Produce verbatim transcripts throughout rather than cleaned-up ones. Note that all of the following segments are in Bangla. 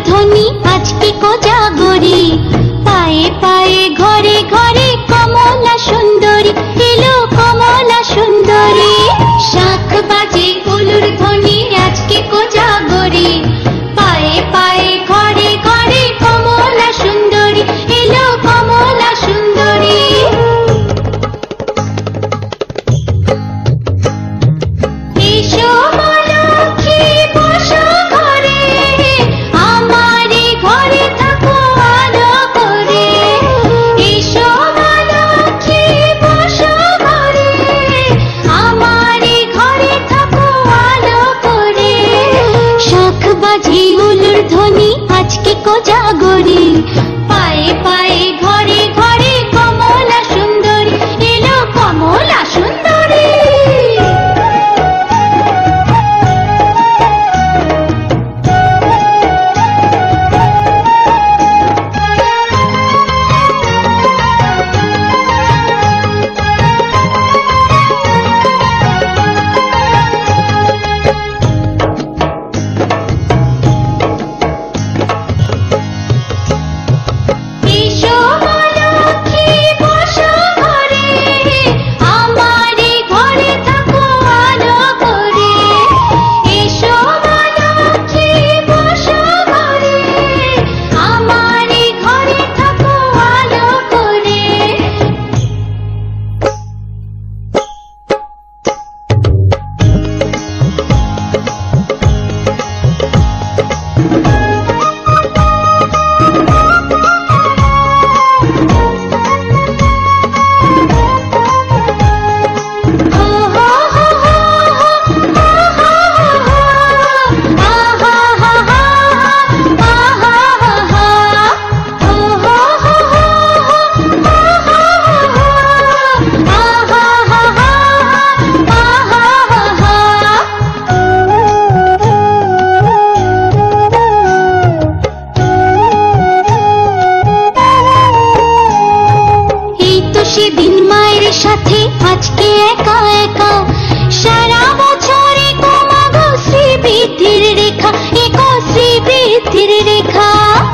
ধ্বনি আজকে কোজাগরি, পায়ে পায়ে ঘরে ঘরে কমলা সুন্দরী এলো, কমলা সুন্দরী। শাঁখ বাজে উলুর ধ্বনি আজকে কোজাগরি, পায়ে পায়ে ঘরে ঘরে কমলা সুন্দরী এলো, কমলা সুন্দরী। এসো লক্ষ্মী বসো ঘরে, আমারে ঘরে থাকো আলো করে। এসো লক্ষ্মী বসো ঘরে, আমারে ঘরে থাকো আলো করে। শাঁখ বাজে উলুর ধ্বনি আজকে কোজাগরি, পায়ে পায়ে ঘরে ঘরে কমলা সুন্দরী এলো, কমলা সুন্দরী। এসো লক্ষ্মী বসো ঘরে, আমারে ঘরে থাকো আলো করে। এসো লক্ষ্মী বসো ঘরে, আমারে ঘরে থাকো আলো করে। সেদিন মায়ের সাথে আজকে একা একা, সারা বছরে কমাগো শ্রীবৃদ্ধির রেখা, এগো শ্রীবৃদ্ধির রেখা।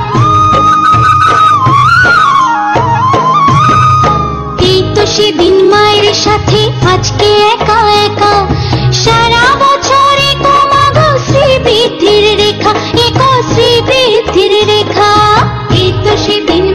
এই তো সেদিন মায়ের সাথে আজকে একা একা, সারা বছরে কমাগো শ্রীবৃদ্ধির রেখা, এগো শ্রীবৃদ্ধির রেখা। এই তো সেদিন